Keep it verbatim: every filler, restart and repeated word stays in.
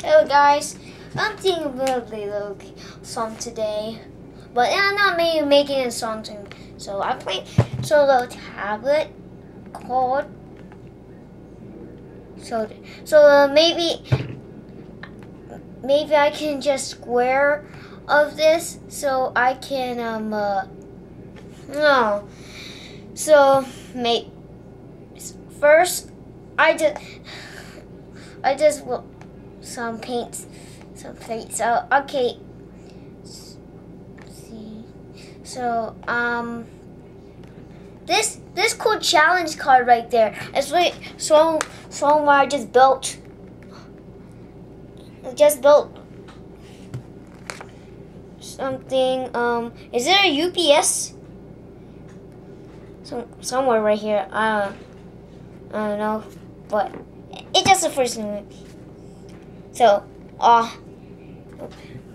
Hello guys, I'm thinking about a little song today, but I'm not maybe making a song. So I played solo tablet called so so uh, maybe maybe I can just square of this so I can um uh, no so make first I just I just will some paints some paint so okay see so um this this cool challenge card right there. It's really so so where I just built I just built something. Um is there a U P S some somewhere right here? I don't I don't know, but it's just the first thing. So uh